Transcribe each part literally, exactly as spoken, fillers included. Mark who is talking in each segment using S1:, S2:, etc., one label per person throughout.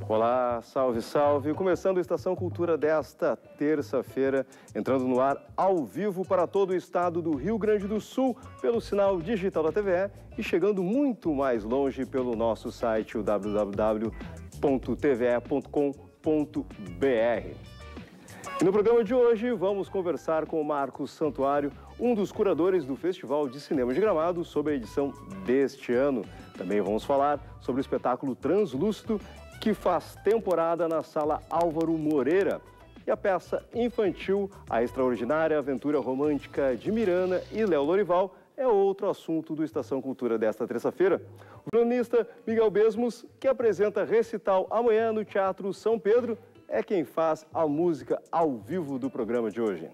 S1: Olá, salve, salve! Começando a Estação Cultura desta terça-feira, entrando no ar ao vivo para todo o estado do Rio Grande do Sul, pelo sinal digital da T V E e chegando muito mais longe pelo nosso site, o w w w ponto t v e ponto com ponto b r. E no programa de hoje vamos conversar com o Marcos Santuário, um dos curadores do Festival de Cinema de Gramado, sobre a edição deste ano. Também vamos falar sobre o espetáculo Translúcido, que faz temporada na Sala Álvaro Moreira, e a peça infantil A Extraordinária Aventura Romântica de Mirana e Léo Lorival é outro assunto do Estação Cultura desta terça-feira. O cronista Miguel Besmos, que apresenta recital amanhã no Teatro São Pedro, é quem faz a música ao vivo do programa de hoje.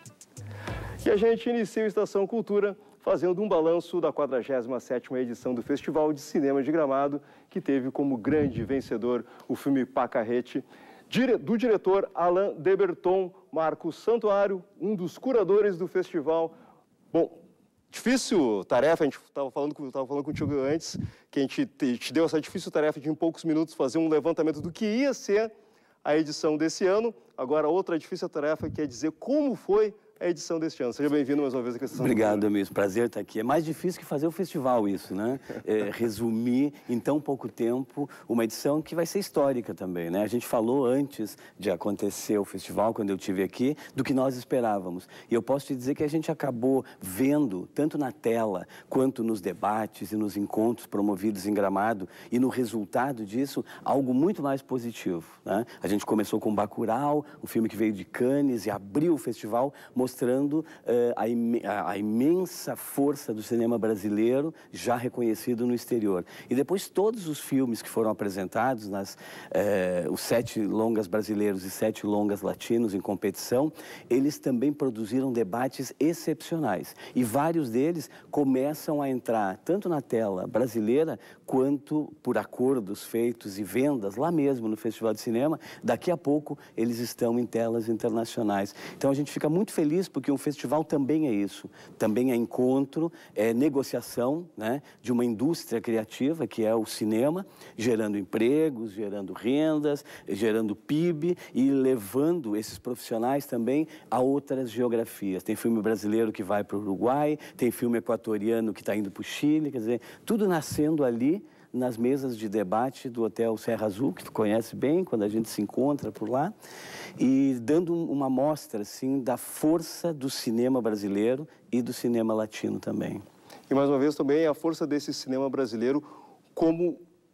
S1: E a gente inicia o Estação Cultura fazendo um balanço da quadragésima sétima edição do Festival de Cinema de Gramado, que teve como grande vencedor o filme Pacarrete, do diretor Alain de Botton. Marcos Santuário, um dos curadores do festival. Bom, difícil tarefa, a gente estava falando, tava falando contigo antes, que a gente te, te deu essa difícil tarefa de em poucos minutos fazer um levantamento do que ia ser a edição desse ano. Agora, outra difícil tarefa que é dizer como foi a edição deste ano. Seja bem-vindo mais uma vez aqui à Estação Cultura.
S2: Obrigado, amigo. Prazer estar aqui. É mais difícil que fazer o festival isso, né? É, resumir em tão pouco tempo uma edição que vai ser histórica também, né? A gente falou antes de acontecer o festival, quando eu estive aqui, do que nós esperávamos. E eu posso te dizer que a gente acabou vendo, tanto na tela, quanto nos debates e nos encontros promovidos em Gramado, e no resultado disso, algo muito mais positivo, né? A gente começou com Bacurau, um filme que veio de Cannes e abriu o festival, mostrando uh, a, im a, a imensa força do cinema brasileiro já reconhecido no exterior. E depois todos os filmes que foram apresentados, nas, uh, os sete longas brasileiros e sete longas latinos em competição, eles também produziram debates excepcionais. E vários deles começam a entrar tanto na tela brasileira, quanto por acordos feitos e vendas lá mesmo no Festival de Cinema. Daqui a pouco eles estão em telas internacionais. Então a gente fica muito feliz, porque um festival também é isso, também é encontro, é negociação, né, de uma indústria criativa, que é o cinema, gerando empregos, gerando rendas, gerando P I B e levando esses profissionais também a outras geografias. Tem filme brasileiro que vai para o Uruguai, tem filme equatoriano que está indo para o Chile, quer dizer, tudo nascendo ali nas mesas de debate do Hotel Serra Azul, que tu conhece bem, quando a gente se encontra por lá, e dando uma amostra, assim, da força do cinema brasileiro e do cinema latino também.
S1: E, mais uma vez, também a força desse cinema brasileiro como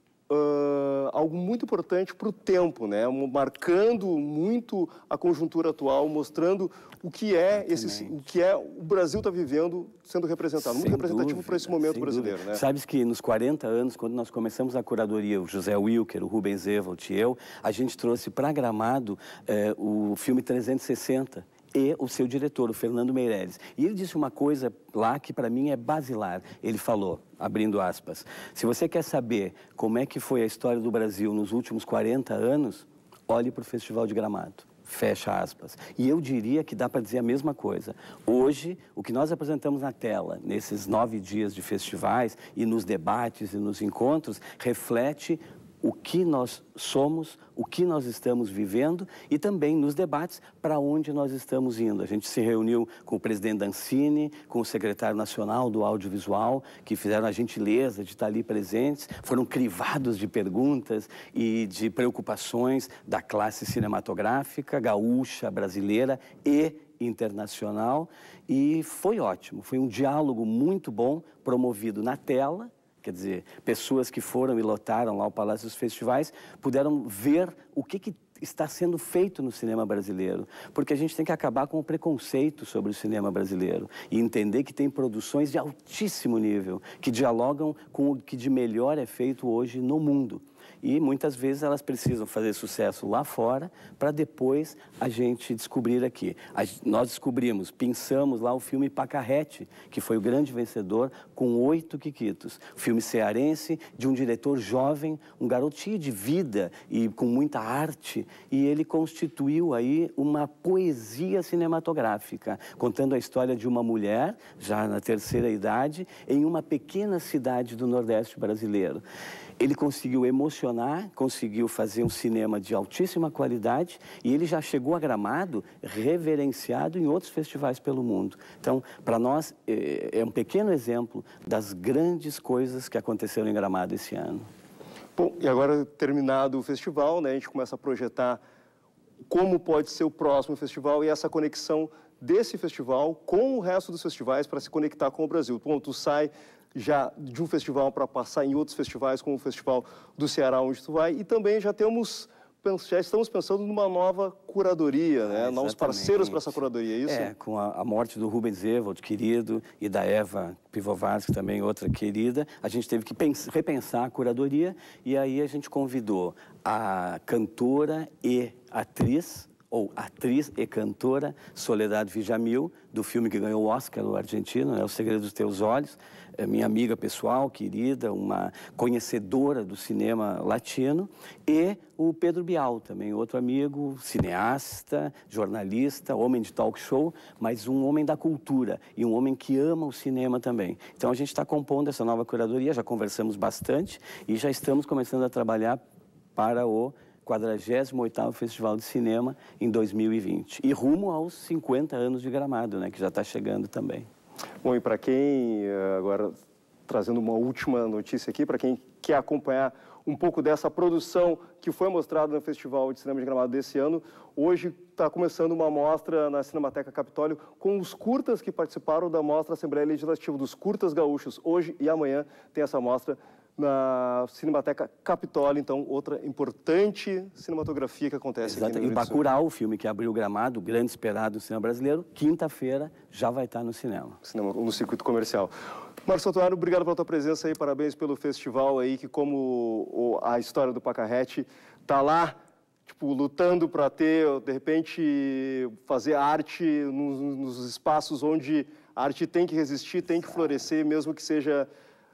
S1: uh, algo muito importante para o tempo, né? Marcando muito a conjuntura atual, mostrando o que é, esse, o, que é o Brasil está vivendo, sendo representado. Muito representativo para esse momento brasileiro, né?
S2: Sabes que nos quarenta anos, quando nós começamos a curadoria, o José Wilker, o Rubens Evolt e eu, a gente trouxe para Gramado eh, o filme trezentos e sessenta. E o seu diretor, o Fernando Meirelles. E ele disse uma coisa lá que para mim é basilar. Ele falou, abrindo aspas, se você quer saber como é que foi a história do Brasil nos últimos quarenta anos, olhe para o Festival de Gramado. Fecha aspas. E eu diria que dá para dizer a mesma coisa. Hoje, o que nós apresentamos na tela, nesses nove dias de festivais, e nos debates e nos encontros, reflete o que nós somos, o que nós estamos vivendo e também nos debates para onde nós estamos indo. A gente se reuniu com o presidente da Ancine, com o secretário nacional do audiovisual, que fizeram a gentileza de estar ali presentes, foram crivados de perguntas e de preocupações da classe cinematográfica, gaúcha, brasileira e internacional, e foi ótimo, foi um diálogo muito bom, promovido na tela. Quer dizer, pessoas que foram e lotaram lá o Palácio dos Festivais puderam ver o que, que está sendo feito no cinema brasileiro. Porque a gente tem que acabar com o preconceito sobre o cinema brasileiro e entender que tem produções de altíssimo nível, que dialogam com o que de melhor é feito hoje no mundo. E muitas vezes elas precisam fazer sucesso lá fora para depois a gente descobrir aqui. A, nós descobrimos, pensamos lá o filme Pacarrete, que foi o grande vencedor com oito quiquitos. Filme cearense de um diretor jovem, um garotinho de vida e com muita arte. E ele constituiu aí uma poesia cinematográfica, contando a história de uma mulher, já na terceira idade, em uma pequena cidade do Nordeste brasileiro. Ele conseguiu emocionar, conseguiu fazer um cinema de altíssima qualidade e ele já chegou a Gramado reverenciado em outros festivais pelo mundo. Então, para nós, é, é um pequeno exemplo das grandes coisas que aconteceram em Gramado esse ano.
S1: Bom, e agora, terminado o festival, né, a gente começa a projetar como pode ser o próximo festival e essa conexão desse festival com o resto dos festivais para se conectar com o Brasil. Bom, tu sai já de um festival para passar em outros festivais, como o Festival do Ceará, onde tu vai, e também já temos, já estamos pensando numa nova curadoria, né? Ah, novos parceiros para essa curadoria, é isso?
S2: É, com a, a morte do Rubens Evold, querido, e da Eva Pivovarsky, também outra querida, a gente teve que pensar, repensar a curadoria, e aí a gente convidou a cantora e atriz, ou atriz e cantora, Soledad Villamil, do filme que ganhou o Oscar, o argentino, né, O Segredo dos Teus Olhos, é minha amiga pessoal, querida, uma conhecedora do cinema latino, e o Pedro Bial, também outro amigo, cineasta, jornalista, homem de talk show, mas um homem da cultura e um homem que ama o cinema também. Então a gente está compondo essa nova curadoria, já conversamos bastante e já estamos começando a trabalhar para o quadragésimo oitavo Festival de Cinema em dois mil e vinte. E rumo aos cinquenta anos de Gramado, né, que já está chegando também.
S1: Bom, e para quem, agora trazendo uma última notícia aqui, para quem quer acompanhar um pouco dessa produção que foi mostrada no Festival de Cinema de Gramado desse ano, hoje está começando uma mostra na Cinemateca Capitólio com os curtas que participaram da Mostra Assembleia Legislativa, dos curtas gaúchos. Hoje e amanhã tem essa mostra na Cinemateca Capitólio, então outra importante cinematografia que acontece
S2: Exato.
S1: aqui no Rio Grande do Sul.
S2: E Bacurau, o filme que abriu Gramado, grande esperado no cinema brasileiro, quinta-feira já vai estar no cinema.
S1: Cinema, no circuito comercial. Marcos Santuário, obrigado pela tua presença aí, parabéns pelo festival aí, que como o, a história do Pacarrete tá lá, tipo, lutando para ter, de repente, fazer arte nos, nos espaços onde a arte tem que resistir, tem que florescer, mesmo que seja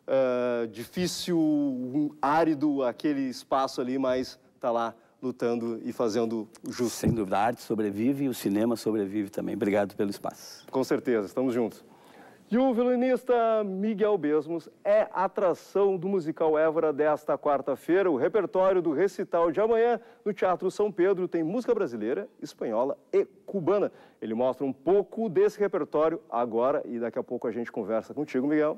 S1: Uh, difícil, um, árido aquele espaço ali, mas está lá lutando e fazendo justo.
S2: Sem dúvida, a arte sobrevive e o cinema sobrevive também. Obrigado pelo espaço.
S1: Com certeza, estamos juntos. E o violinista Miguel Besmos é atração do musical Évora desta quarta-feira. O repertório do recital de amanhã no Teatro São Pedro tem música brasileira, espanhola e cubana. Ele mostra um pouco desse repertório agora e daqui a pouco a gente conversa contigo, Miguel.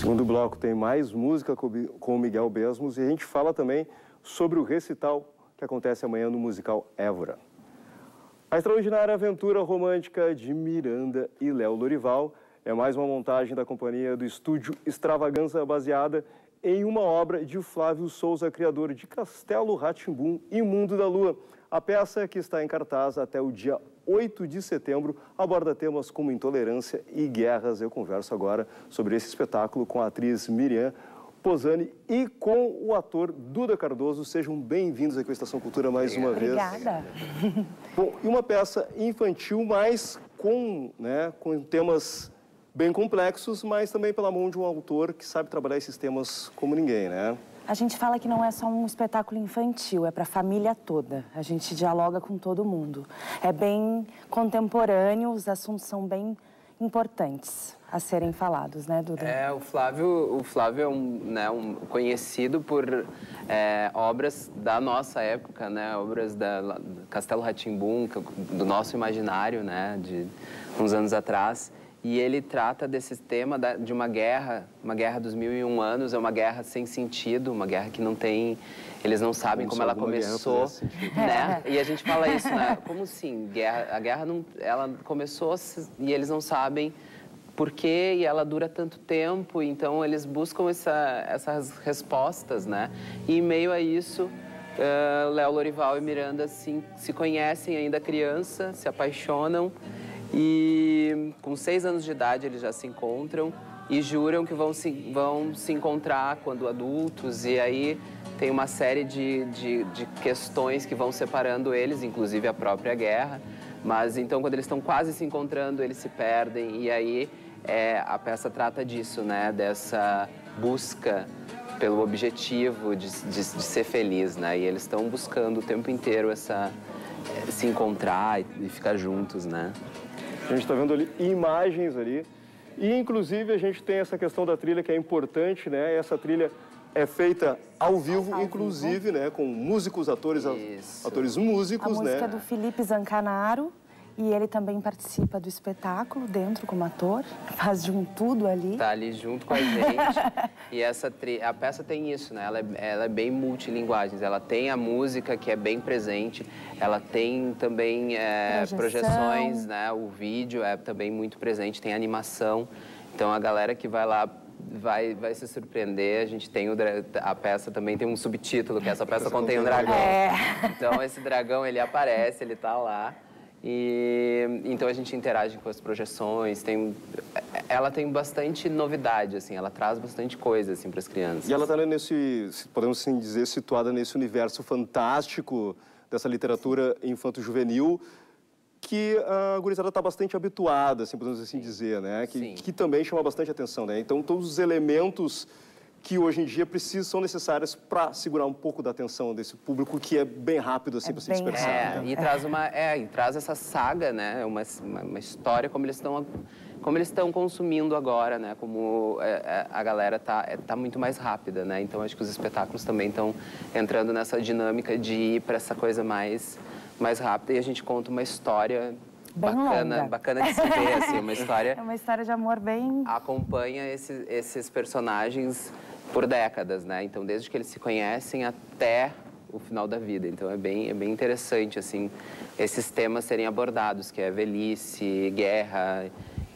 S1: segundo bloco tem mais música com o Miguel Besmos e a gente fala também sobre o recital que acontece amanhã no musical Évora. A extraordinária aventura romântica de Miranda e Léo Lorival é mais uma montagem da companhia do estúdio Extravaganza, baseada em uma obra de Flávio Souza, criador de Castelo Rá-Tim-Bum e Mundo da Lua. A peça, que está em cartaz até o dia oito de setembro, aborda temas como intolerância e guerras. Eu converso agora sobre esse espetáculo com a atriz Miriam Posani e com o ator Duda Cardoso. Sejam bem-vindos aqui à Estação Cultura mais uma vez.
S3: Obrigada.
S1: Bom, e uma peça infantil, mas com, né, com temas bem complexos, mas também pela mão de um autor que sabe trabalhar esses temas como ninguém, né?
S3: A gente fala que não é só um espetáculo infantil, é para a família toda. A gente dialoga com todo mundo. É bem contemporâneo, os assuntos são bem importantes a serem falados, né, Duda?
S4: É, o Flávio, o Flávio é um, né, um conhecido por é, obras da nossa época, né, obras da Castelo Rá-Tim-Bum, do nosso imaginário, né, de uns anos atrás. E ele trata desse tema da, de uma guerra, uma guerra dos mil e um anos, é uma guerra sem sentido, uma guerra que não tem... Eles não sabem como, como ela começou, né? E a gente fala isso, né? Como assim? Guerra, a guerra não, ela começou e eles não sabem por quê e ela dura tanto tempo, então eles buscam essa, essas respostas, né? E em meio a isso, uh, Léo Lorival e Miranda se, se conhecem ainda criança, se apaixonam. E com seis anos de idade eles já se encontram e juram que vão se, vão se encontrar quando adultos. E aí tem uma série de, de, de questões que vão separando eles, inclusive a própria guerra. Mas então quando eles estão quase se encontrando, eles se perdem. E aí é, a peça trata disso, né? Dessa busca pelo objetivo de, de, de ser feliz, né? E eles estão buscando o tempo inteiro essa, se encontrar e ficar juntos, né?
S1: A gente está vendo ali imagens ali e, inclusive, a gente tem essa questão da trilha que é importante, né? Essa trilha é feita ao vivo, ao inclusive, vivo. né? Com músicos, atores, Isso. atores músicos,
S3: né? A música é do Felipe Zancanaro e ele também participa do espetáculo dentro como ator, faz de um tudo ali.
S4: Tá ali junto com a gente. E essa tri... a peça tem isso, né? Ela é, ela é bem multilinguagens. Ela tem a música que é bem presente, ela tem também é, projeções, né? O vídeo é também muito presente, tem animação. Então a galera que vai lá vai, vai se surpreender. A gente tem o a peça também tem um subtítulo, que essa peça contém um dragão. É. Então esse dragão ele aparece, ele tá lá. E então a gente interage com as projeções, tem, ela tem bastante novidade, assim, ela traz bastante coisa assim para as crianças.
S1: E ela está nesse, podemos assim dizer, situada nesse universo fantástico dessa literatura infanto-juvenil que a gurizada está bastante habituada, assim, podemos assim dizer, né? Que, que também chama bastante atenção, né? Então todos os elementos que hoje em dia precisam, são necessárias para segurar um pouco da atenção desse público, que é bem rápido, assim, é para se dispersar.
S4: É,
S1: né?
S4: e, traz uma, é, e traz essa saga, né? Uma, uma, uma história como eles estão como eles estão consumindo agora, né? Como é, a galera tá, é, tá muito mais rápida, né? Então, acho que os espetáculos também estão entrando nessa dinâmica de ir para essa coisa mais, mais rápida. E a gente conta uma história...
S3: Bem
S4: bacana,
S3: longa.
S4: bacana de se ver, assim, uma história...
S3: É uma história de amor bem...
S4: Acompanha esses, esses personagens por décadas, né? Então, desde que eles se conhecem até o final da vida. Então, é bem, é bem interessante, assim, esses temas serem abordados, que é velhice, guerra,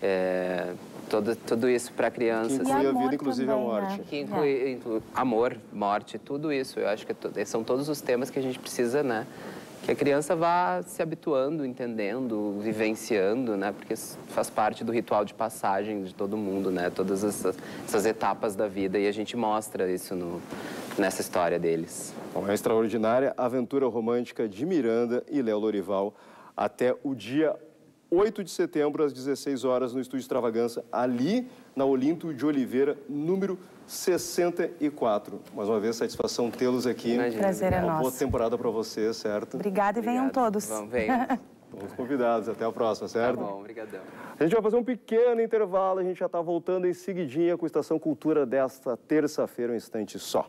S4: é, todo, tudo isso para crianças.
S1: Que inclui a vida, inclusive também, a morte.
S4: Né? Que inclui, é. inclui amor, morte, tudo isso. Eu acho que é, são todos os temas que a gente precisa, né? Que a criança vá se habituando, entendendo, vivenciando, né? Porque faz parte do ritual de passagem de todo mundo, né? Todas essas, essas etapas da vida e a gente mostra isso no, nessa história deles.
S1: Bom, é a extraordinária aventura romântica de Miranda e Léo Lorival até o dia oito de setembro, às dezesseis horas, no Estúdio Extravaganza, ali na Olinto de Oliveira, número sessenta e quatro. Mais uma vez, satisfação tê-los aqui.
S4: Imagina.
S3: Prazer é nosso.
S1: Uma boa temporada para vocês, certo?
S3: Obrigada e venham todos.
S4: Vamos, venham.
S1: Estamos convidados. Até a próxima, certo?
S4: Tá bom, obrigadão.
S1: A gente vai fazer um pequeno intervalo, a gente já está voltando em seguidinha com a Estação Cultura desta terça-feira, um instante só.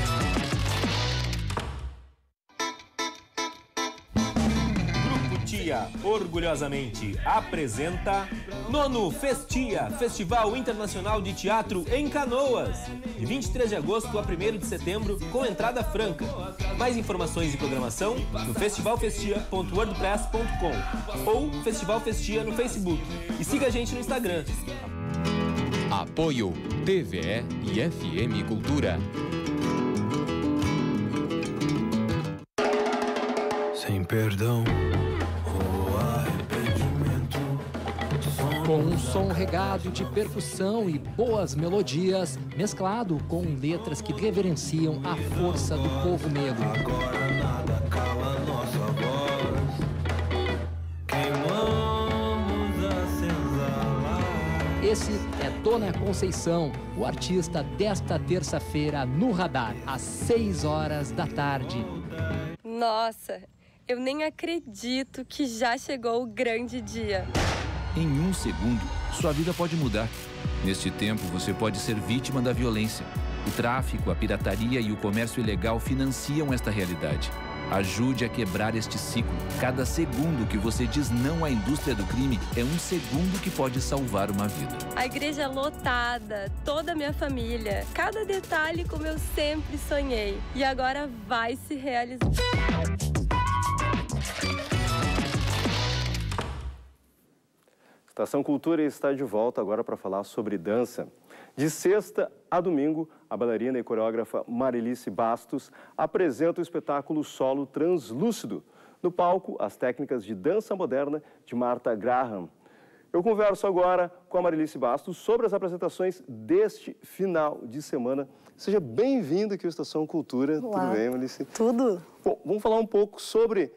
S5: Grupo Tia, Cultura, orgulhosamente apresenta Nono Festia, Festival Internacional de Teatro em Canoas, de vinte e três de agosto a primeiro de setembro, com entrada franca. Mais informações e programação no festival festia ponto wordpress ponto com ou Festival Festia no Facebook. E siga a gente no Instagram.
S6: Apoio T V E e F M Cultura.
S7: Sem perdão ou arrependimento.
S8: Com um som regado de percussão e boas melodias, mesclado com letras que reverenciam a força do povo negro.
S7: Agora nada cala nossa voz. Queimamos a senzala.
S8: Esse é Dona Conceição, o artista desta terça-feira no Radar, às seis horas da tarde.
S9: Nossa, eu nem acredito que já chegou o grande dia.
S10: Em um segundo, sua vida pode mudar. Neste tempo, você pode ser vítima da violência. O tráfico, a pirataria e o comércio ilegal financiam esta realidade. Ajude a quebrar este ciclo. Cada segundo que você diz não à indústria do crime é um segundo que pode salvar uma vida.
S9: A igreja lotada, toda a minha família, cada detalhe como eu sempre sonhei. E agora vai se realizar.
S1: Estação Cultura está de volta agora para falar sobre dança. De sexta a domingo, a bailarina e coreógrafa Marilice Bastos apresenta o espetáculo solo Translúcido. No palco, as técnicas de dança moderna de Martha Graham. Eu converso agora com a Marilice Bastos sobre as apresentações deste final de semana. Seja bem-vinda aqui à Estação Cultura.
S11: Olá.
S1: Tudo bem, Marilice?
S11: Tudo.
S1: Bom, vamos falar um pouco sobre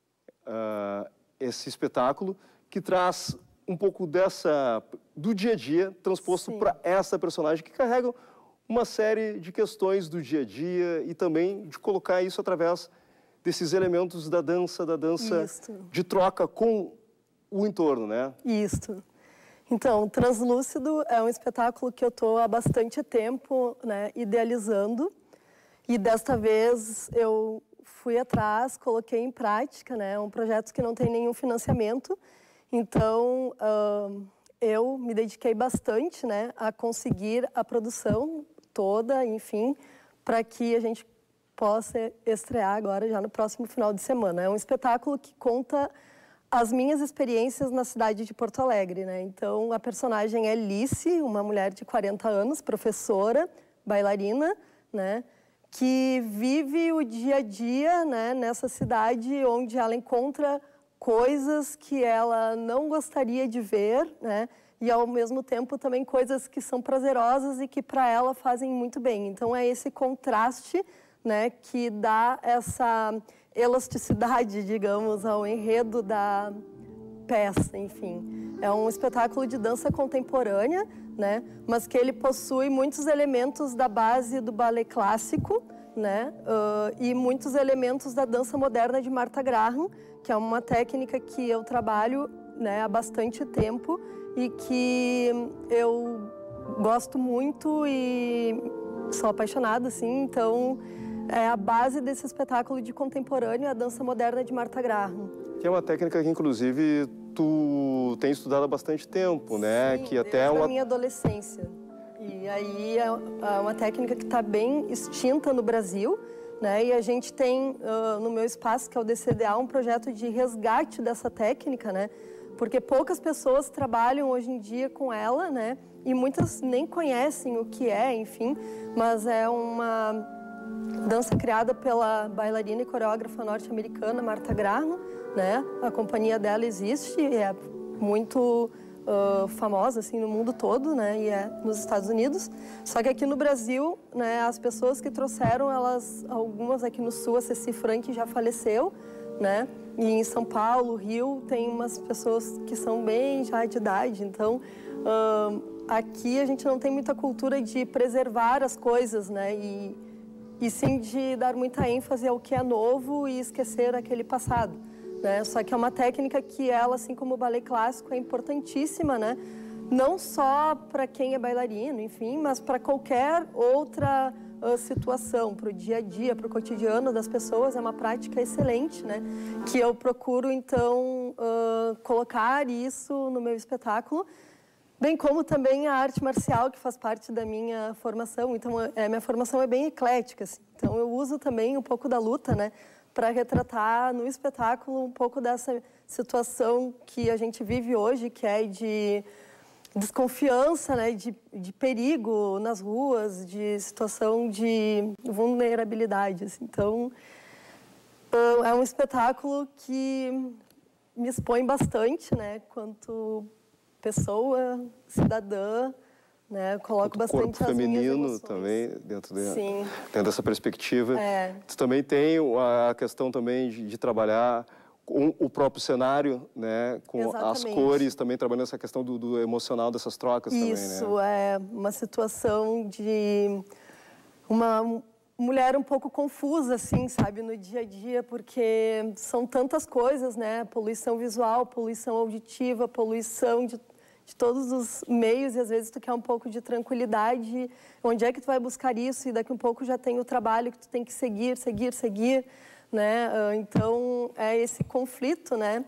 S1: uh, esse espetáculo que traz um pouco dessa, do dia a dia, transposto para essa personagem que carrega uma série de questões do dia a dia e também de colocar isso através desses elementos da dança, da dança
S11: Isso.
S1: de troca com o entorno, né?
S11: Isso. Então, Translúcido é um espetáculo que eu estou há bastante tempo, né, idealizando, e desta vez eu fui atrás, coloquei em prática, né, um projeto que não tem nenhum financiamento. Então, uh, eu me dediquei bastante, né, a conseguir a produção toda, enfim, para que a gente possa estrear agora, já no próximo final de semana. É um espetáculo que conta as minhas experiências na cidade de Porto Alegre, né? Então, a personagem é Lice, uma mulher de quarenta anos, professora, bailarina, né, que vive o dia a dia, né, nessa cidade onde ela encontra coisas que ela não gostaria de ver, né? E ao mesmo tempo também coisas que são prazerosas e que para ela fazem muito bem. Então é esse contraste, né, que dá essa elasticidade, digamos, ao enredo da peça, enfim. É um espetáculo de dança contemporânea, né, mas que ele possui muitos elementos da base do ballet clássico, né, uh, e muitos elementos da dança moderna de Martha Graham, que é uma técnica que eu trabalho, né, há bastante tempo e que eu gosto muito e sou apaixonada, assim. Então, é a base desse espetáculo de contemporâneo, a dança moderna de Martha Graham. Que
S1: é uma técnica que, inclusive, tu tem estudado há bastante tempo, né?
S11: Sim,
S1: que até
S11: desde
S1: é uma...
S11: a minha adolescência. E aí é uma técnica que está bem extinta no Brasil, né? E a gente tem uh, no meu espaço, que é o D C D A, um projeto de resgate dessa técnica, né? Porque poucas pessoas trabalham hoje em dia com ela, né? E muitas nem conhecem o que é, enfim. Mas é uma dança criada pela bailarina e coreógrafa norte-americana Martha Graham, né? A companhia dela existe e é muito uh, famosa assim no mundo todo, né? E é nos Estados Unidos. Só que aqui no Brasil, né? As pessoas que trouxeram, elas, algumas aqui no Sul, a Ceci Frank já faleceu, né? E em São Paulo, Rio, tem umas pessoas que são bem já de idade. Então, uh, aqui a gente não tem muita cultura de preservar as coisas, né? E, e sim de dar muita ênfase ao que é novo e esquecer aquele passado, né? Só que é uma técnica que ela, assim como o ballet clássico, é importantíssima, né? Não só para quem é bailarino, enfim, mas para qualquer outra uh, situação, para o dia a dia, para o cotidiano das pessoas, é uma prática excelente, né? Que eu procuro, então, uh, colocar isso no meu espetáculo, bem como também a arte marcial, que faz parte da minha formação. Então, a minha formação é bem eclética, assim. Então, eu uso também um pouco da luta, né? Para retratar no espetáculo um pouco dessa situação que a gente vive hoje, que é de desconfiança, né, de, de perigo nas ruas, de situação de vulnerabilidade. Assim. Então, é um espetáculo que me expõe bastante, né, quanto pessoa, cidadã, né, coloco
S1: quanto
S11: bastante
S1: corpo
S11: as
S1: feminino
S11: minhas
S1: também dentro, de,
S11: Sim.
S1: dentro dessa perspectiva.
S11: É.
S1: Tu também tem a questão também de, de trabalhar com o próprio cenário, né, com
S11: Exatamente.
S1: as cores, também trabalhando essa questão do, do emocional dessas trocas também, né?
S11: Isso, é uma situação de uma mulher um pouco confusa, assim, sabe, no dia a dia, porque são tantas coisas, né, poluição visual, poluição auditiva, poluição de, de todos os meios, e às vezes tu quer um pouco de tranquilidade, onde é que tu vai buscar isso? E daqui a um pouco já tem o trabalho que tu tem que seguir, seguir, seguir, né? Então, é esse conflito, né,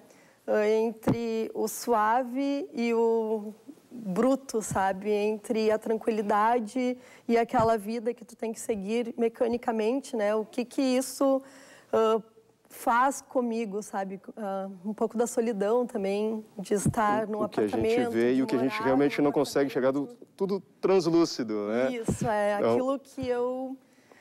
S11: entre o suave e o bruto, sabe? Entre a tranquilidade e aquela vida que tu tem que seguir mecanicamente, né? O que que isso uh, faz comigo, sabe? Uh, um pouco da solidão também, de estar num
S1: o que
S11: apartamento.
S1: A gente vê e o que a gente realmente não consegue chegar do, tudo translúcido, né?
S11: Isso, é
S1: então...
S11: aquilo que eu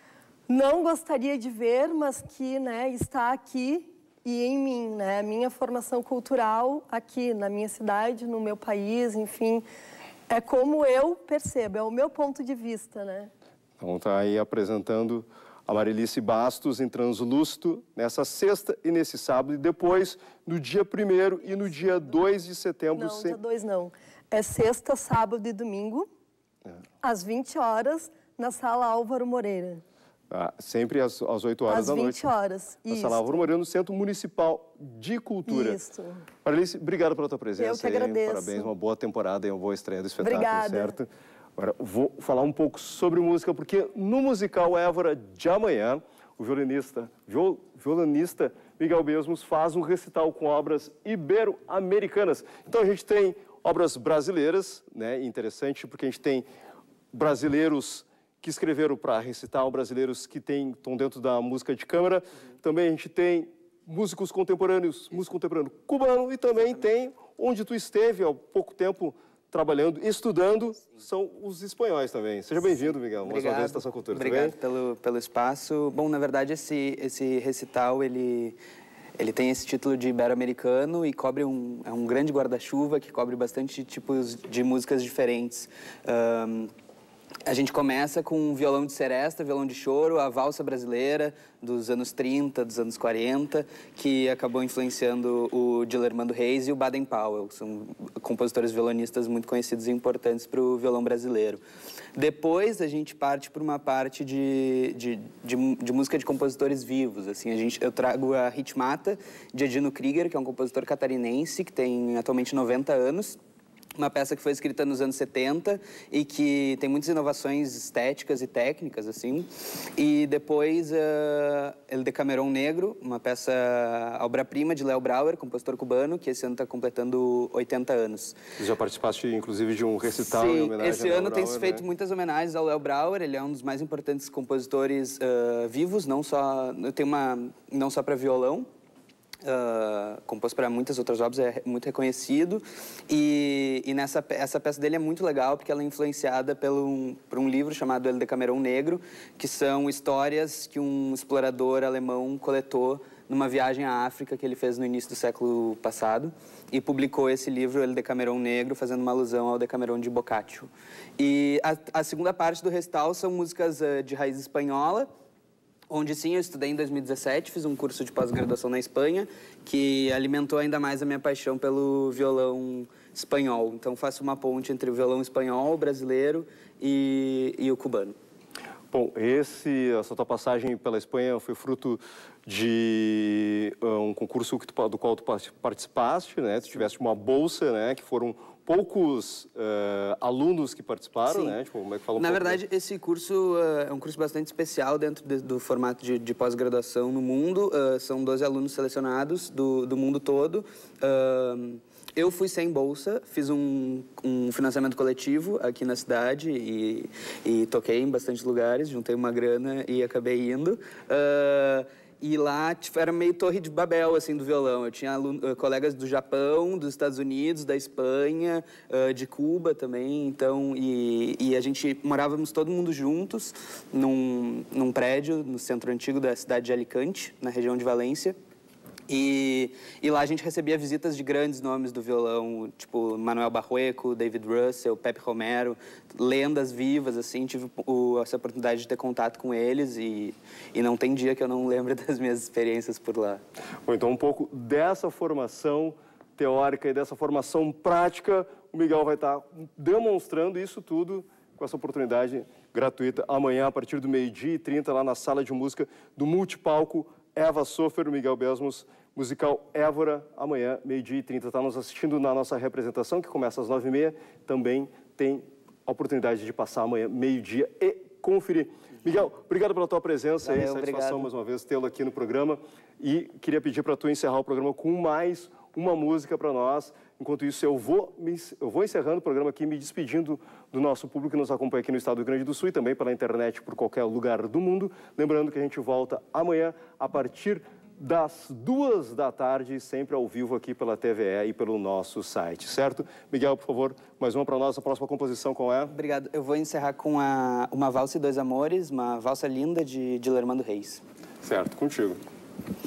S11: não gostaria de ver, mas que, né, está aqui e em mim, né? A minha formação cultural aqui na minha cidade, no meu país, enfim, é como eu percebo, é o meu ponto de vista, né?
S1: Então tá aí apresentando a Marilice Bastos em Translúcido nessa sexta e nesse sábado, e depois no dia primeiro e no dia dois de setembro.
S11: Não,
S1: sem...
S11: dia dois não. É sexta, sábado e domingo, é. às vinte horas, na Sala Álvaro Moreira.
S1: Ah, sempre às, às oito horas
S11: às
S1: da noite.
S11: Às vinte horas,
S1: isso. Na Sala Álvaro Moreira, no Centro Municipal de Cultura.
S11: Isso.
S1: Marilice, obrigado pela tua presença.
S11: Eu que agradeço.
S1: Aí, parabéns, uma boa temporada e uma boa estreia do espetáculo,
S11: Obrigada.
S1: Certo? Agora, vou falar um pouco sobre música, porque no musical Évora de Amanhã, o violinista, viol, violinista Miguel Mesmos faz um recital com obras ibero-americanas. Então, a gente tem obras brasileiras, né? Interessante, porque a gente tem brasileiros que escreveram para recital, brasileiros que tem, estão dentro da música de câmara. Uhum. Também a gente tem músicos contemporâneos, músico contemporâneo cubano, e também Exatamente. Tem, onde tu esteve há pouco tempo trabalhando, estudando, Sim. são os espanhóis também. Seja bem-vindo, Miguel, mais uma vez à Estação Cultura.
S4: Obrigado pelo, pelo espaço. Bom, na verdade, esse, esse recital, ele... Ele tem esse título de ibero-americano e cobre um, é um grande guarda-chuva que cobre bastante tipos de músicas diferentes. Um, A gente começa com um violão de seresta, violão de choro, a valsa brasileira dos anos trinta, dos anos quarenta, que acabou influenciando o Dilermando Reis e o Baden Powell, que são compositores violonistas muito conhecidos e importantes para o violão brasileiro. Depois a gente parte para uma parte de, de, de, de música de compositores vivos. Assim, a gente, eu trago a Ritmata, de Edino Krieger, que é um compositor catarinense, que tem atualmente noventa anos. Uma peça que foi escrita nos anos setenta e que tem muitas inovações estéticas e técnicas, assim. E depois, uh, El Decameron Negro, uma peça obra-prima de Léo Brauer, compositor cubano, que esse ano está completando oitenta anos.
S1: Você já participaste, inclusive, de um recital
S4: Sim,
S1: em homenagem
S4: esse
S1: ao
S4: ano tem se feito
S1: né?
S4: muitas homenagens ao Léo Brauer. Ele é um dos mais importantes compositores uh, vivos, não só, tem uma, não só para violão. Uh, compôs para muitas outras obras, é muito reconhecido, e, e nessa essa peça dele é muito legal porque ela é influenciada pelo um, por um livro chamado El Decameron Negro, que são histórias que um explorador alemão coletou numa viagem à África que ele fez no início do século passado, e publicou esse livro, El Decameron Negro, fazendo uma alusão ao Decameron de Boccaccio. E a, a segunda parte do recital são músicas uh, de raiz espanhola, onde sim, eu estudei em dois mil e dezessete, fiz um curso de pós-graduação na Espanha, que alimentou ainda mais a minha paixão pelo violão espanhol. Então, faço uma ponte entre o violão espanhol, brasileiro e, e o cubano.
S1: Bom, esse, essa tua passagem pela Espanha foi fruto de um concurso que tu, do qual tu participaste, né? Tu tiveste uma bolsa, né? Que foram poucos uh, alunos que participaram,
S12: Sim.
S1: né? Tipo, como é que fala um
S12: Na
S1: pouco
S12: verdade,
S1: disso?
S12: esse curso uh, é um curso bastante especial dentro de, do formato de, de pós-graduação no mundo. Uh, são doze alunos selecionados do, do mundo todo. Uh, eu fui sem bolsa, fiz um, um financiamento coletivo aqui na cidade e, e toquei em bastante lugares, juntei uma grana e acabei indo. Uh, E lá, tipo, era meio torre de Babel, assim, do violão. Eu tinha aluno, uh, colegas do Japão, dos Estados Unidos, da Espanha, uh, de Cuba também. Então, e, e a gente morávamos todo mundo juntos num, num prédio no centro antigo da cidade de Alicante, na região de Valência. E, e lá a gente recebia visitas de grandes nomes do violão, tipo Manuel Barrueco, David Russell, Pepe Romero, lendas vivas, assim. Tive o, essa oportunidade de ter contato com eles e, e não tem dia que eu não lembre das minhas experiências por lá.
S1: Bom, então um pouco dessa formação teórica e dessa formação prática, o Miguel vai estar demonstrando isso tudo com essa oportunidade gratuita amanhã, a partir do meio-dia e trinta, lá na sala de música do Multipalco Eva Sofer, Miguel Besmos, musical Évora, amanhã, meio-dia e trinta. Está nos assistindo na nossa representação, que começa às nove e meia. Também tem a oportunidade de passar amanhã, meio-dia, e conferir. Miguel, obrigado pela tua presença.
S12: Valeu,
S1: aí, satisfação
S12: obrigado.
S1: mais uma vez tê-lo aqui no programa. E queria pedir para tu encerrar o programa com mais uma música para nós. Enquanto isso, eu vou, me, eu vou encerrando o programa aqui, me despedindo do nosso público que nos acompanha aqui no estado do Rio Grande do Sul e também pela internet por qualquer lugar do mundo. Lembrando que a gente volta amanhã a partir das duas da tarde, sempre ao vivo aqui pela T V E e pelo nosso site, certo? Miguel, por favor, mais uma para nós. A próxima composição qual é?
S12: Obrigado. Eu vou encerrar com a, uma valsa e dois amores, uma valsa linda de, de Lermando Reis.
S1: Certo, contigo.